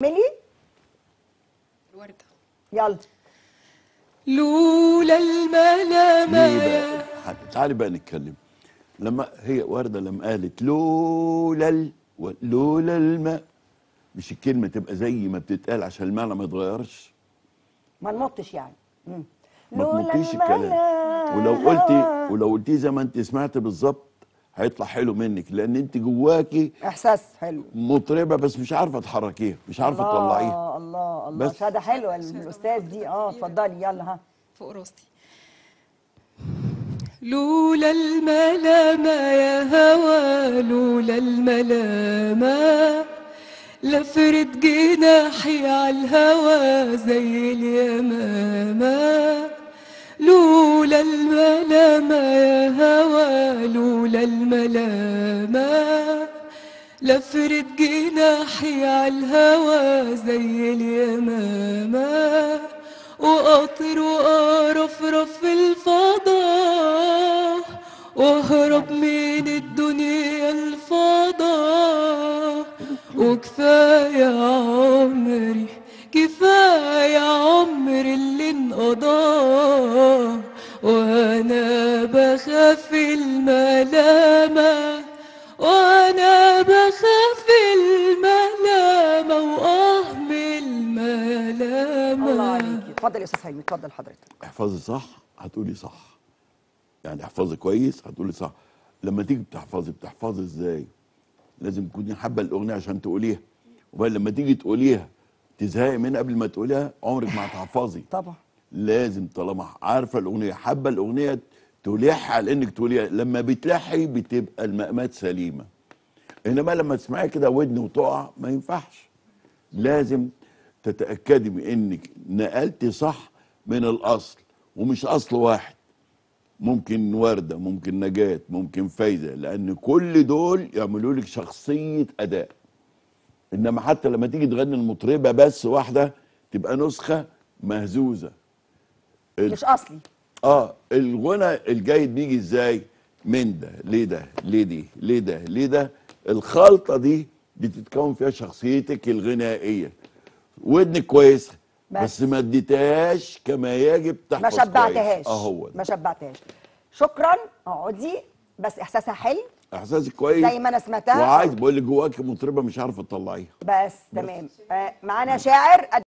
ملي الوردة. يلا. لولا الملامة ليه بقى؟ تعالي بقى نتكلم. لما هي وردة لما قالت لولا الماء، مش الكلمة تبقى زي ما بتتقال عشان المعنى ما يتغيرش؟ ما نمطش يعني. ما تنطيش الكلام. ولو قلتيه زي ما انت سمعت بالظبط هيطلع حلو منك، لان انت جواكي احساس حلو، مطربه بس مش عارفه تحركيها، مش عارفه تطلعيها. الله الله، بس شهاده حلوه الاستاذ دي. اتفضلي يلا. ها فوق راسي. لولا الملامة يا هوى، لولا الملامة لفرد جناحي عالهوى زي اليمامة. لولا الملامة يا هوى، لولا الملامة لفرد جناحي عالهوى زي اليمامة. وأطير وأرفرف في الفضاء واهرب من الدنيا الفضاء. وكفاية عمري، كفاية عمري اللي انقضاه وانا بخاف الملامة، وانا بخاف الملامة وأهم الملامة. الله عليكي. اتفضل يا استاذ هيمي، اتفضل حضرتك. احفظي صح هتقولي صح، يعني احفظي كويس هتقولي صح. لما تيجي بتحفظي ازاي؟ لازم تكوني حابه الاغنيه عشان تقوليها، وبعدين لما تيجي تقوليها تزهقي منها قبل ما تقوليها عمرك ما هتحفظي. طبعا لازم طالما عارفه الاغنيه حابه الاغنيه تلحي على انك تقوليها. لما بتلحي بتبقى المقامات سليمه، انما لما تسمعي كده ودن وتقع ما ينفعش. لازم تتاكدي من انك نقلتي صح من الاصل، ومش اصل واحد. ممكن ورده، ممكن نجاة، ممكن فايده، لان كل دول يعملوا لك شخصيه اداء. انما حتى لما تيجي تغني المطربه بس واحده تبقى نسخه مهزوزه. مش اصلي. الغنى الجيد بيجي ازاي؟ من ده ليه ده ليه دي ليه ده ليه ده. الخلطه دي بتتكون فيها شخصيتك الغنائيه. ودنك كويسه بس ما اديتهاش كما يجب تحفظ ما شبعتهاش. هو ده. ما شبعتهاش. شكرا. اقعدي. بس احساسها حلو، احساسك كويس زي ما انا سمعتها. وعايز بقول لك جواكي مطربه مش عارفه تطلعيها. بس تمام. معانا شاعر